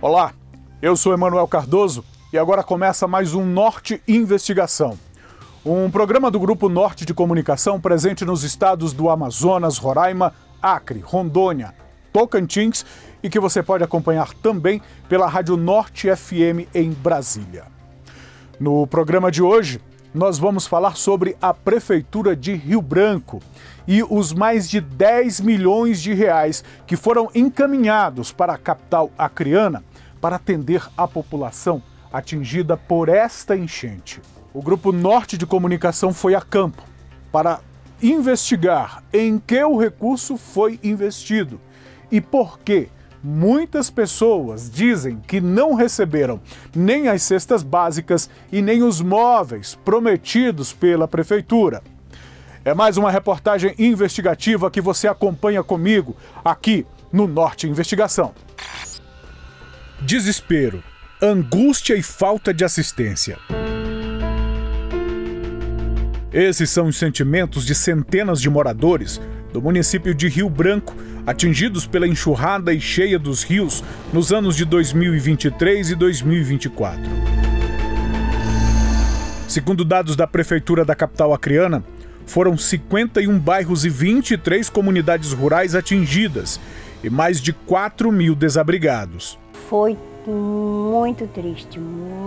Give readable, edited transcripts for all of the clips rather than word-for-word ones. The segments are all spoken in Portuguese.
Olá, eu sou Emanuel Cardoso e agora começa mais um Norte Investigação. Um programa do Grupo Norte de Comunicação presente nos estados do Amazonas, Roraima, Acre, Rondônia, Tocantins e que você pode acompanhar também pela Rádio Norte FM em Brasília. No programa de hoje, nós vamos falar sobre a Prefeitura de Rio Branco e os mais de 10 milhões de reais que foram encaminhados para a capital acreana para atender a população atingida por esta enchente. O Grupo Norte de Comunicação foi a campo para investigar em que o recurso foi investido e por que muitas pessoas dizem que não receberam nem as cestas básicas e nem os móveis prometidos pela Prefeitura. É mais uma reportagem investigativa que você acompanha comigo aqui no Norte Investigação. Desespero, angústia e falta de assistência. Esses são os sentimentos de centenas de moradores do município de Rio Branco, atingidos pela enxurrada e cheia dos rios nos anos de 2023 e 2024. Segundo dados da Prefeitura da capital acreana, foram 51 bairros e 23 comunidades rurais atingidas e mais de 4 mil desabrigados. Foi muito triste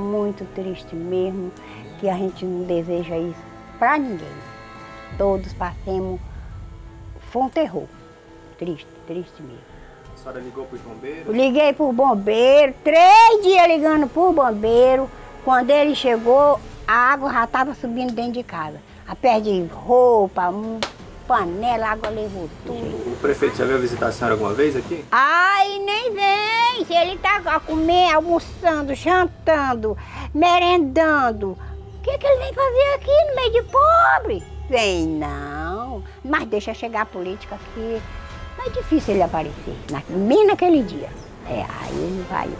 mesmo, que a gente não deseja isso para ninguém. Todos passemos, foi um terror, triste mesmo. A senhora ligou para os bombeiros? Liguei para o bombeiro, 3 dias ligando para o bombeiro. Quando ele chegou, a água já estava subindo dentro de casa. A pé de roupa, panela, a água levou tudo. O prefeito já veio visitar a senhora alguma vez aqui? Ai, nem vem! Se ele tá comendo, almoçando, jantando, merendando, o que ele vem fazer aqui no meio de pobre? Vem não, mas deixa chegar a política aqui. Não é difícil ele aparecer, nem naquele dia. Aí ele vai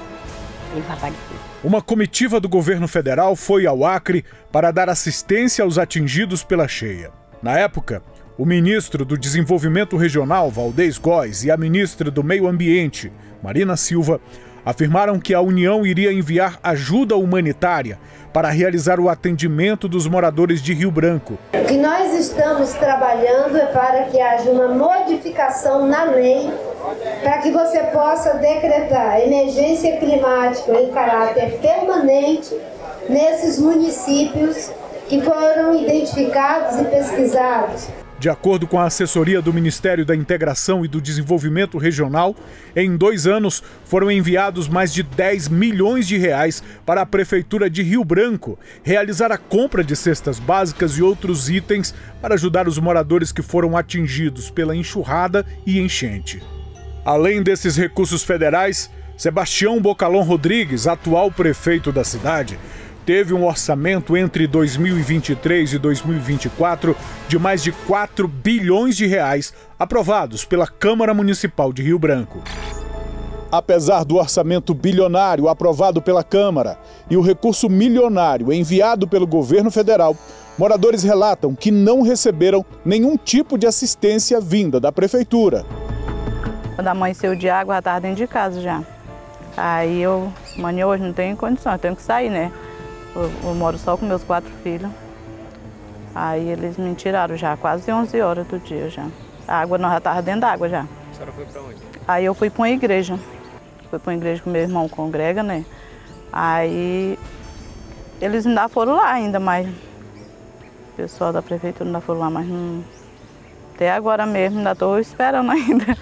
aparecer. Uma comitiva do governo federal foi ao Acre para dar assistência aos atingidos pela cheia. Na época, o ministro do Desenvolvimento Regional, Valdez Góes, e a ministra do Meio Ambiente, Marina Silva, afirmaram que a União iria enviar ajuda humanitária para realizar o atendimento dos moradores de Rio Branco. O que nós estamos trabalhando é para que haja uma modificação na lei para que você possa decretar emergência climática em caráter permanente nesses municípios que foram identificados e pesquisados. De acordo com a assessoria do Ministério da Integração e do Desenvolvimento Regional, em 2 anos foram enviados mais de 10 milhões de reais para a Prefeitura de Rio Branco realizar a compra de cestas básicas e outros itens para ajudar os moradores que foram atingidos pela enxurrada e enchente. Além desses recursos federais, Sebastião Bocalon Rodrigues, atual prefeito da cidade, teve um orçamento entre 2023 e 2024 de mais de 4 bilhões de reais aprovados pela Câmara Municipal de Rio Branco. Apesar do orçamento bilionário aprovado pela Câmara e o recurso milionário enviado pelo governo federal, moradores relatam que não receberam nenhum tipo de assistência vinda da Prefeitura. Quando amanheceu de água, já estava dentro de casa já. Aí amanhã hoje não tenho condição, eu tenho que sair, né? Eu moro só com meus 4 filhos. Aí eles me tiraram já, quase 11 horas do dia já. A água nós já estava dentro da água já. A senhora foi para onde? Aí eu fui para uma igreja. Fui para uma igreja que meu irmão congrega, né? Aí eles ainda foram lá ainda, mas o pessoal da prefeitura ainda foram lá, mas não... Até agora mesmo, ainda estou esperando ainda.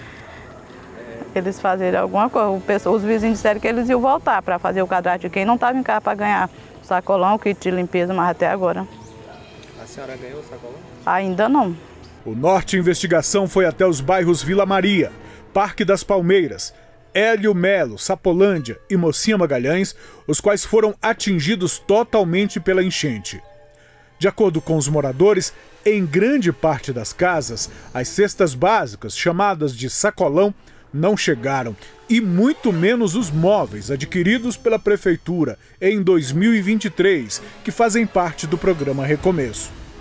Eles fazerem alguma coisa. Os vizinhos disseram que eles iam voltar para fazer o cadastro de quem não estava em casa para ganhar o sacolão, o kit de limpeza, mas até agora. A senhora ganhou o sacolão? Ainda não. O Norte Investigação foi até os bairros Vila Maria, Parque das Palmeiras, Hélio Melo, Sapolândia e Mocinha Magalhães, os quais foram atingidos totalmente pela enchente. De acordo com os moradores, em grande parte das casas, as cestas básicas, chamadas de sacolão, não chegaram, e muito menos os móveis adquiridos pela Prefeitura em 2023, que fazem parte do programa Recomeço.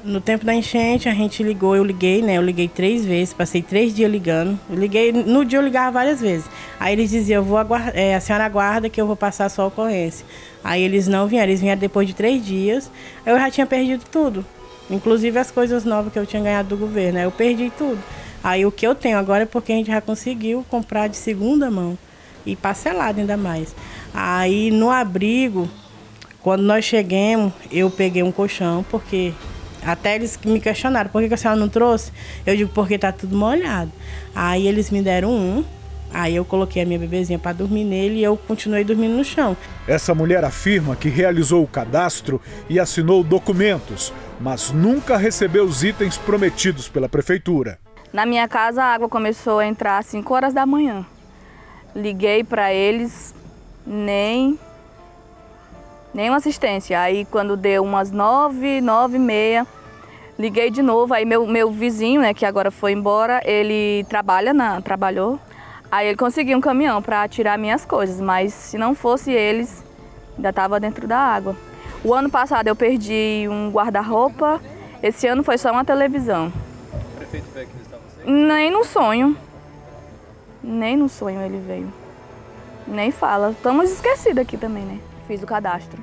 No tempo da enchente, a gente ligou, eu liguei 3 vezes, passei 3 dias ligando. No dia eu ligava várias vezes. Aí eles diziam, a senhora aguarda que eu vou passar a sua ocorrência. Aí eles não vieram, eles vieram depois de 3 dias. Eu já tinha perdido tudo, inclusive as coisas novas que eu tinha ganhado do governo, eu perdi tudo. Aí o que eu tenho agora é porque a gente já conseguiu comprar de segunda mão e parcelado ainda mais. Aí no abrigo, quando nós chegamos, eu peguei um colchão, porque até eles me questionaram, por que a senhora não trouxe? Eu digo, porque tá tudo molhado. Aí eles me deram um, aí eu coloquei a minha bebezinha para dormir nele e eu continuei dormindo no chão. Essa mulher afirma que realizou o cadastro e assinou documentos, mas nunca recebeu os itens prometidos pela prefeitura. Na minha casa a água começou a entrar às 5 horas da manhã. Liguei para eles, nem uma assistência. Aí quando deu umas 9, 9h30, liguei de novo. Aí meu vizinho, né, que agora foi embora, ele trabalhou. Aí ele conseguiu um caminhão para tirar minhas coisas, mas se não fosse eles, ainda estava dentro da água. O ano passado eu perdi um guarda-roupa, esse ano foi só uma televisão. O prefeito veio aqui visitar você? Nem no sonho. Nem no sonho ele veio. Nem fala. Estamos esquecidos aqui também, né? Fiz o cadastro.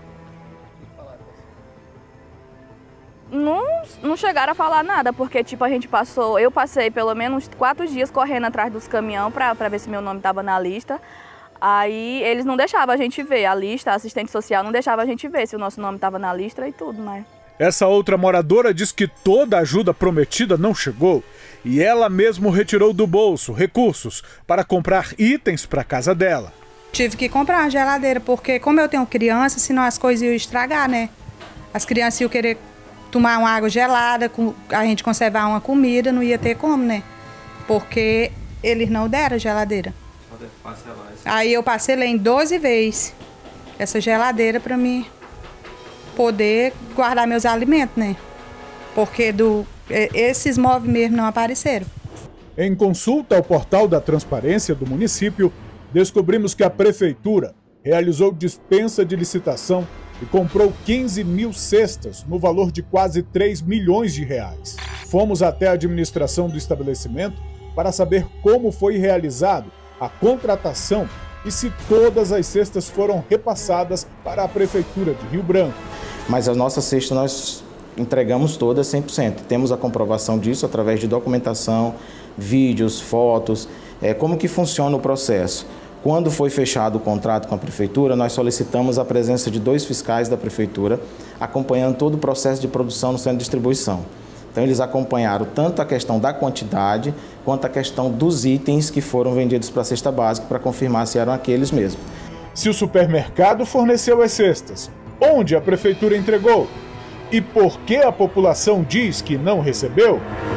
Não chegaram a falar nada, porque tipo, eu passei pelo menos 4 dias correndo atrás dos caminhões para ver se meu nome estava na lista. Aí eles não deixavam a gente ver a lista, a assistente social não deixava a gente ver se o nosso nome estava na lista e tudo, mas... Essa outra moradora diz que toda a ajuda prometida não chegou e ela mesmo retirou do bolso recursos para comprar itens para a casa dela. Tive que comprar uma geladeira, porque como eu tenho criança, senão as coisas iam estragar, né? As crianças iam querer tomar uma água gelada, a gente conservar uma comida, não ia ter como, né? Porque eles não deram a geladeira. Aí eu parcelei em 12 vezes essa geladeira para mim poder guardar meus alimentos, né? Porque esses móveis mesmo não apareceram. Em consulta ao portal da transparência do município, descobrimos que a prefeitura realizou dispensa de licitação e comprou 15 mil cestas no valor de quase 3 milhões de reais. Fomos até a administração do estabelecimento para saber como foi realizado a contratação e se todas as cestas foram repassadas para a prefeitura de Rio Branco. Mas as nossas cestas nós entregamos todas 100%. Temos a comprovação disso através de documentação, vídeos, fotos, como que funciona o processo. Quando foi fechado o contrato com a prefeitura, nós solicitamos a presença de 2 fiscais da prefeitura, acompanhando todo o processo de produção no centro de distribuição. Então eles acompanharam tanto a questão da quantidade, quanto a questão dos itens que foram vendidos para a cesta básica, para confirmar se eram aqueles mesmo. Se o supermercado forneceu as cestas, onde a prefeitura entregou? E por que a população diz que não recebeu?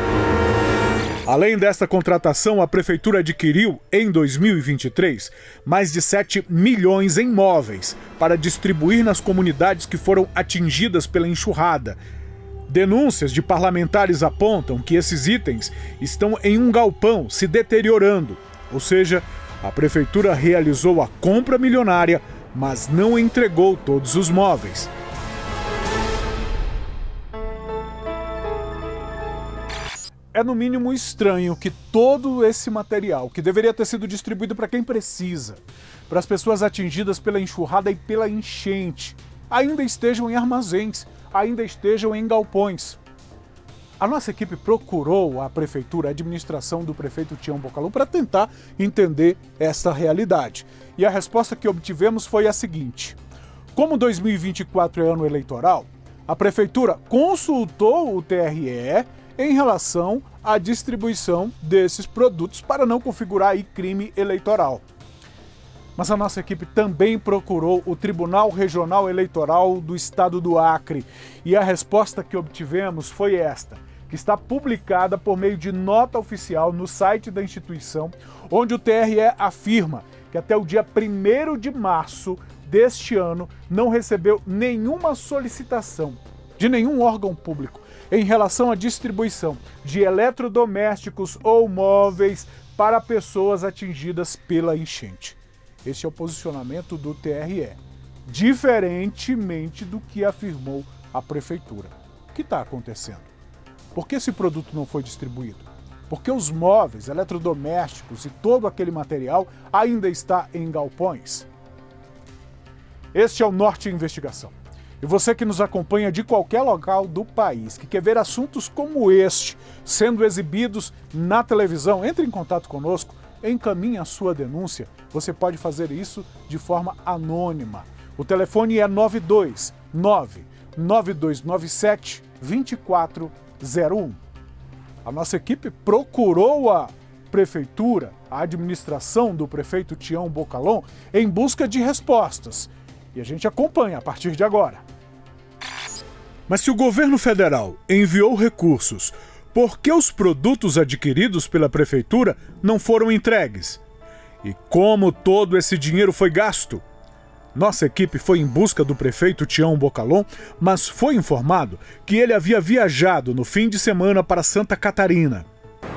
Além desta contratação, a prefeitura adquiriu, em 2023, mais de 7 milhões em móveis para distribuir nas comunidades que foram atingidas pela enxurrada. Denúncias de parlamentares apontam que esses itens estão em um galpão se deteriorando, ou seja, a prefeitura realizou a compra milionária, mas não entregou todos os móveis. É no mínimo estranho que todo esse material, que deveria ter sido distribuído para quem precisa, para as pessoas atingidas pela enxurrada e pela enchente, ainda estejam em armazéns, ainda estejam em galpões. A nossa equipe procurou a prefeitura, a administração do prefeito Tião Bocalu, para tentar entender essa realidade. E a resposta que obtivemos foi a seguinte: como 2024 é ano eleitoral, a prefeitura consultou o TRE em relação à distribuição desses produtos para não configurar aí crime eleitoral. Mas a nossa equipe também procurou o Tribunal Regional Eleitoral do Estado do Acre e a resposta que obtivemos foi esta, que está publicada por meio de nota oficial no site da instituição, onde o TRE afirma que até o dia 1º de março deste ano não recebeu nenhuma solicitação de nenhum órgão público em relação à distribuição de eletrodomésticos ou móveis para pessoas atingidas pela enchente. Este é o posicionamento do TRE, diferentemente do que afirmou a prefeitura. O que está acontecendo? Por que esse produto não foi distribuído? Porque os móveis, eletrodomésticos e todo aquele material ainda está em galpões. Este é o Norte Investigação. E você que nos acompanha de qualquer local do país, que quer ver assuntos como este sendo exibidos na televisão, entre em contato conosco, encaminhe a sua denúncia. Você pode fazer isso de forma anônima. O telefone é 929-9297-2401. A nossa equipe procurou a prefeitura, a administração do prefeito Tião Bocalon, em busca de respostas. E a gente acompanha a partir de agora. Mas se o governo federal enviou recursos, por que os produtos adquiridos pela prefeitura não foram entregues? E como todo esse dinheiro foi gasto? Nossa equipe foi em busca do prefeito Tião Bocalon, mas foi informado que ele havia viajado no fim de semana para Santa Catarina.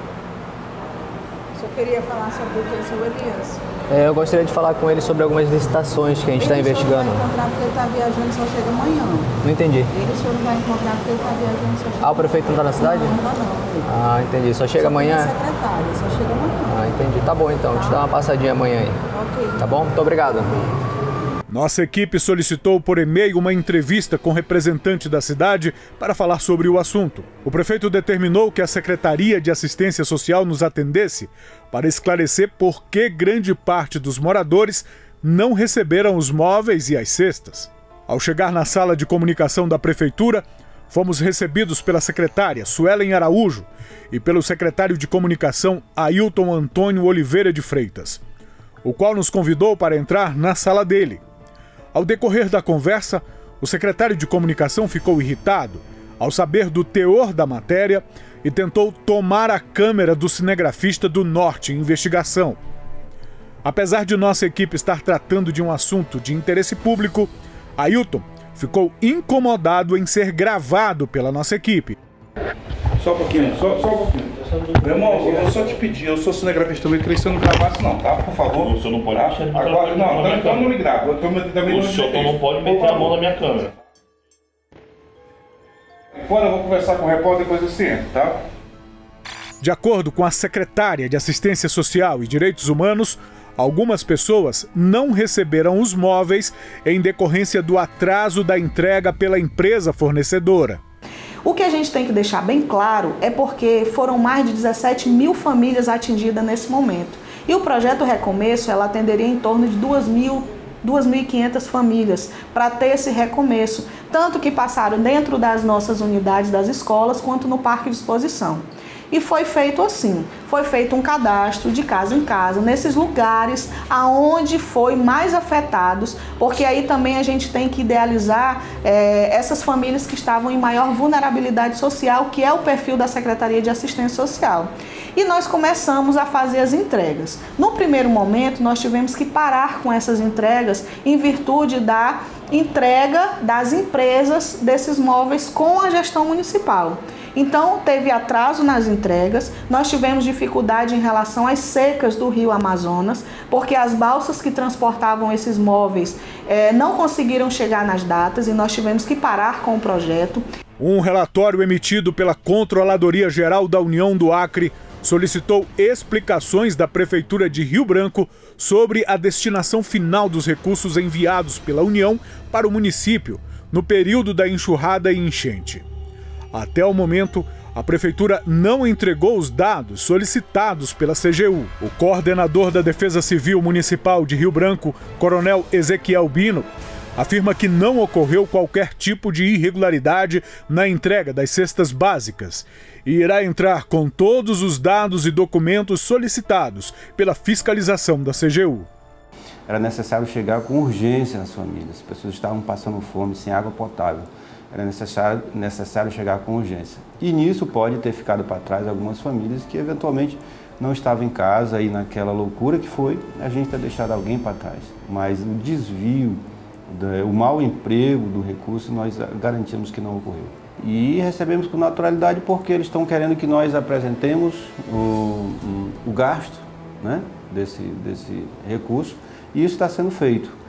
Só queria falar sobre o que é o seu Elias. Eu gostaria de falar com ele sobre algumas licitações que a gente está investigando. Ele só não vai encontrar porque ele está viajando, só chega amanhã. Não entendi. Ele só não vai encontrar porque ele está viajando, só chega o prefeito não está na cidade? Não, não. Ah, entendi. Só chega amanhã? Secretária, só chega amanhã. Ah, entendi. Tá bom então, te dá uma passadinha amanhã aí. Ok. Tá bom? Muito obrigado. Nossa equipe solicitou por e-mail uma entrevista com representante da cidade para falar sobre o assunto. O prefeito determinou que a Secretaria de Assistência Social nos atendesse para esclarecer por que grande parte dos moradores não receberam os móveis e as cestas. Ao chegar na sala de comunicação da prefeitura, fomos recebidos pela secretária Suelen Araújo e pelo secretário de comunicação Ailton Antônio Oliveira de Freitas, o qual nos convidou para entrar na sala dele. Ao decorrer da conversa, o secretário de comunicação ficou irritado ao saber do teor da matéria e tentou tomar a câmera do cinegrafista do Norte Investigação. Apesar de nossa equipe estar tratando de um assunto de interesse público, Ailton ficou incomodado em ser gravado pela nossa equipe. Só um pouquinho, só um pouquinho. Meu irmão, eu vou só te pedir, eu sou cinegrafista também, queria que você não gravasse não, tá? Por favor. O senhor não pode mexer no agora, não, então não me grava. O senhor não pode meter a mão na minha câmera. Quando eu vou conversar com o repórter, depois você entra, tá? De acordo com a secretária de Assistência Social e Direitos Humanos, algumas pessoas não receberam os móveis em decorrência do atraso da entrega pela empresa fornecedora. O que a gente tem que deixar bem claro é porque foram mais de 17 mil famílias atingidas nesse momento. E o projeto Recomeço, ela atenderia em torno de 2.500 famílias para ter esse recomeço, tanto que passaram dentro das nossas unidades das escolas quanto no parque de exposição. E foi feito assim, foi feito um cadastro de casa em casa, nesses lugares aonde foi mais afetados, porque aí também a gente tem que idealizar essas famílias que estavam em maior vulnerabilidade social, que é o perfil da Secretaria de Assistência Social. E nós começamos a fazer as entregas. No primeiro momento, nós tivemos que parar com essas entregas em virtude da entrega das empresas desses móveis com a gestão municipal. Então, teve atraso nas entregas, nós tivemos dificuldade em relação às secas do Rio Amazonas, porque as balsas que transportavam esses móveis não conseguiram chegar nas datas e nós tivemos que parar com o projeto. Um relatório emitido pela Controladoria Geral da União do Acre solicitou explicações da Prefeitura de Rio Branco sobre a destinação final dos recursos enviados pela União para o município no período da enxurrada e enchente. Até o momento, a Prefeitura não entregou os dados solicitados pela CGU. O coordenador da Defesa Civil Municipal de Rio Branco, Coronel Ezequiel Bino, afirma que não ocorreu qualquer tipo de irregularidade na entrega das cestas básicas e irá entrar com todos os dados e documentos solicitados pela fiscalização da CGU. Era necessário chegar com urgência nas famílias, as pessoas estavam passando fome, sem água potável. Era necessário chegar com urgência. E nisso pode ter ficado para trás algumas famílias que eventualmente não estavam em casa e naquela loucura que foi, a gente ter deixado alguém para trás. Mas o desvio, o mau emprego do recurso, nós garantimos que não ocorreu. E recebemos com naturalidade porque eles estão querendo que nós apresentemos o gasto, né, desse recurso, e isso está sendo feito.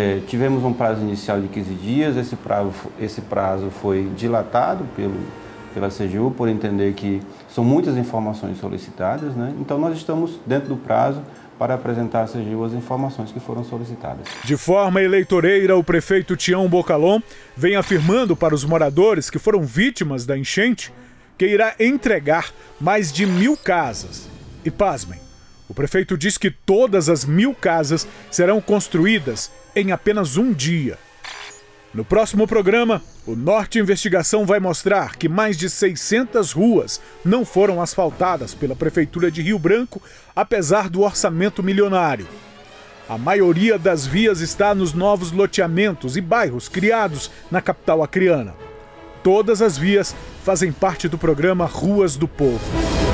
Tivemos um prazo inicial de 15 dias, esse prazo foi dilatado pela CGU, por entender que são muitas informações solicitadas, né? Então nós estamos dentro do prazo para apresentar à CGU as informações que foram solicitadas. De forma eleitoreira, o prefeito Tião Bocalon vem afirmando para os moradores que foram vítimas da enchente que irá entregar mais de 1.000 casas. E pasmem, o prefeito diz que todas as 1.000 casas serão construídas em apenas um dia. No próximo programa, o Norte Investigação vai mostrar que mais de 600 ruas não foram asfaltadas pela Prefeitura de Rio Branco, apesar do orçamento milionário. A maioria das vias está nos novos loteamentos e bairros criados na capital acreana. Todas as vias fazem parte do programa Ruas do Povo.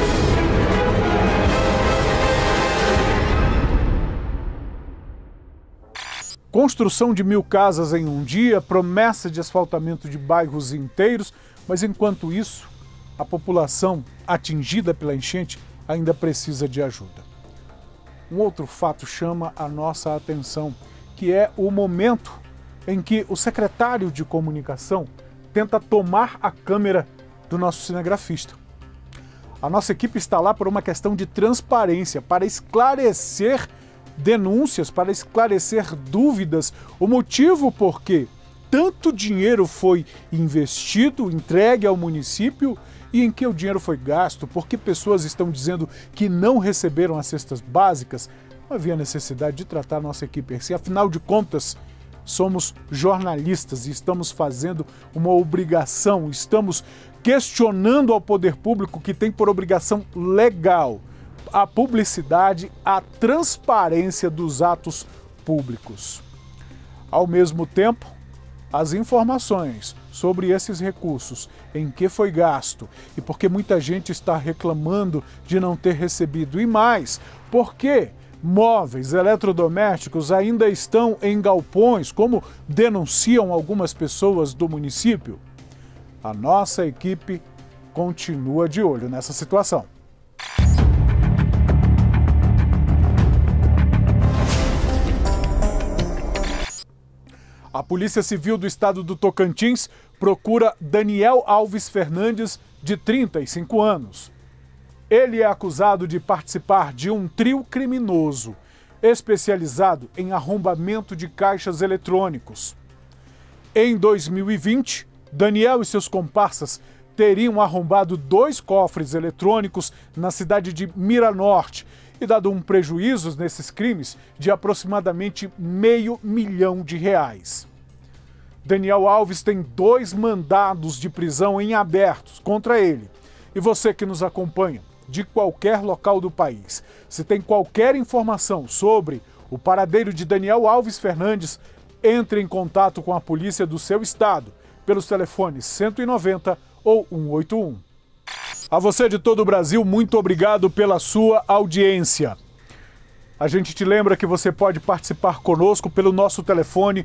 Construção de 1.000 casas em um dia, promessa de asfaltamento de bairros inteiros, mas enquanto isso, a população atingida pela enchente ainda precisa de ajuda. Um outro fato chama a nossa atenção, que é o momento em que o secretário de comunicação tenta tomar a câmera do nosso cinegrafista. A nossa equipe está lá por uma questão de transparência, para esclarecer denúncias, para esclarecer dúvidas, o motivo por que tanto dinheiro foi investido, entregue ao município e em que o dinheiro foi gasto, porque pessoas estão dizendo que não receberam as cestas básicas. Não havia necessidade de tratar a nossa equipe assim, afinal de contas, somos jornalistas e estamos fazendo uma obrigação, estamos questionando ao poder público que tem por obrigação legal a publicidade, a transparência dos atos públicos. Ao mesmo tempo, as informações sobre esses recursos, em que foi gasto e porque muita gente está reclamando de não ter recebido, e mais, porque móveis eletrodomésticos ainda estão em galpões, como denunciam algumas pessoas do município. A nossa equipe continua de olho nessa situação. A Polícia Civil do Estado do Tocantins procura Daniel Alves Fernandes, de 35 anos. Ele é acusado de participar de um trio criminoso, especializado em arrombamento de caixas eletrônicos. Em 2020, Daniel e seus comparsas teriam arrombado 2 cofres eletrônicos na cidade de Miranorte e dado um prejuízo nesses crimes de aproximadamente R$500 mil. Daniel Alves tem 2 mandados de prisão em abertos contra ele. E você que nos acompanha de qualquer local do país, se tem qualquer informação sobre o paradeiro de Daniel Alves Fernandes, entre em contato com a polícia do seu estado pelos telefones 190 ou 181. A você de todo o Brasil, muito obrigado pela sua audiência. A gente te lembra que você pode participar conosco pelo nosso telefone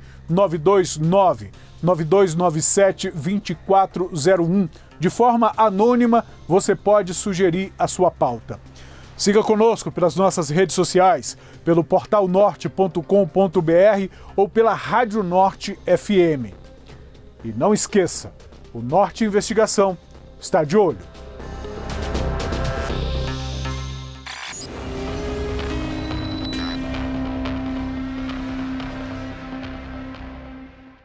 929-9297-2401. De forma anônima, você pode sugerir a sua pauta. Siga conosco pelas nossas redes sociais, pelo portal norte.com.br ou pela Rádio Norte FM. E não esqueça, o Norte Investigação está de olho.